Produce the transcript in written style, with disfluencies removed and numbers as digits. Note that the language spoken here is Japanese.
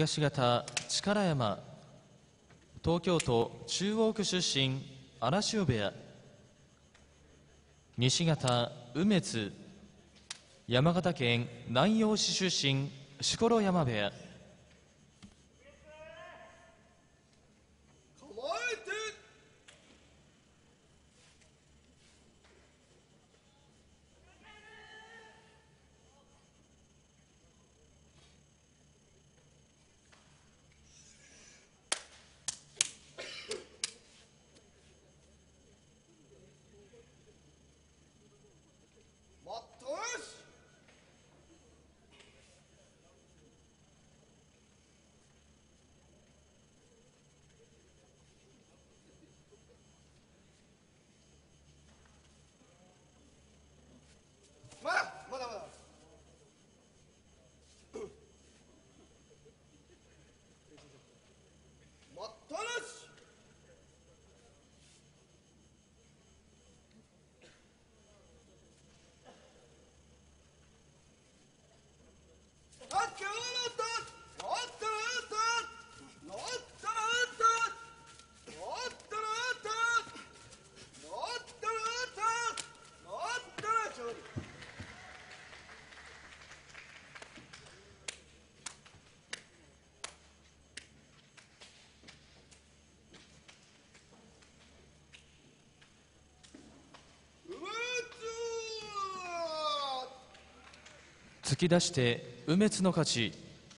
東方力山、東京都中央区出身荒汐部屋。西方梅津、山形県南陽市出身錣山部屋。突き出して梅津の勝ち。